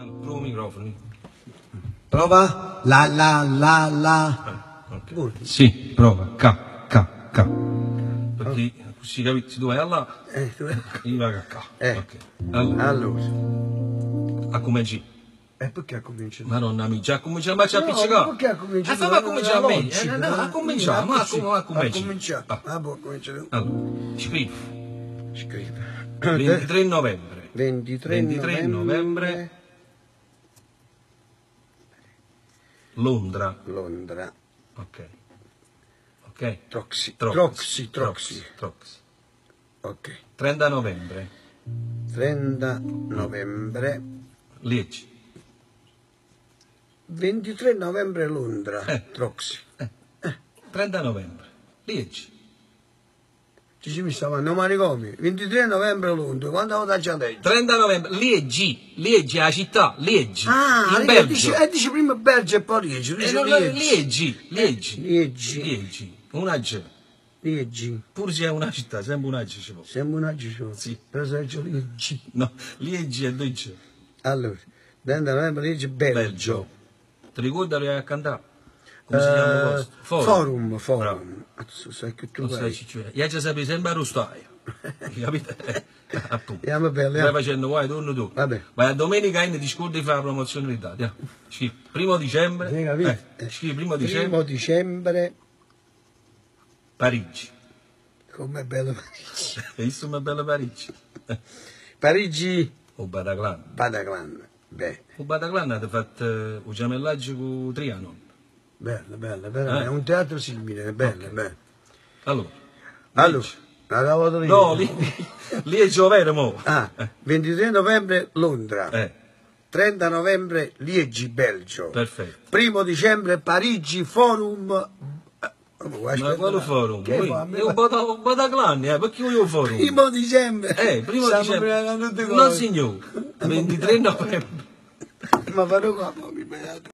Allora, prova il microfono. Prova. La. Okay. Sì, prova. K. Perché così capisci, tu vai là, io vado a K. Ok. Allora. A come G. Perché ha cominciato? Madonna mia, già cominciamo a appiccicare. Perché ha cominciato? Fammi a cominciare a me. No, A cominciare, ma a come G. Può cominciare. Allora, scrivi. 23 novembre. 23 novembre. Londra. Ok. Troxy. Ok. 30 novembre. 30 novembre. Liegi. 23 novembre Londra. Troxy. 30 novembre. Liegi. Ci mi stava a manicomi. 23 novembre Londra. Quando ho già detto? 30 novembre. Liegi è la città. Liegi. Ah, in Belgio. Dice prima Belgio e poi Liegi. Liegi. Una G. Liegi. Pur se è una città, sempre una G ci può. Sempre una G ci può. Sì. Per esempio Liegi. No, Liegi è 2 G. Allora, 30 novembre Liegi, Belgio. Ti ricordi che a cantare? Come si chiama il posto? Forum. Sai che tu non sai cioè. Io già sapevo sempre a rostaia. Capite? Appunto. Andiamo bene. Stai facendo guai, torno tu. Vabbè. Vai a domenica in discordi di fare la promozione d'Italia. Scrivi 1° dicembre. Scrivi 1° dicembre. 1° dicembre. Parigi. Com'è bello Parigi. Hai visto com'è bello Parigi? Parigi. O Bataclan. Beh. O Bataclan ha fatto un gemellaggio con Trianon. Bello. È un teatro simile, è bello, Okay. bello. Allora. No, lì è Giovere, mo. 23 novembre Londra. 30 novembre Liegi, Belgio. Perfetto. 1° dicembre Parigi, Forum. Ma quale forum? Che Un Bataclan, perché io forum? 1° dicembre. 1° dicembre. No signore, 23 novembre. Ma farò qua, mi beato.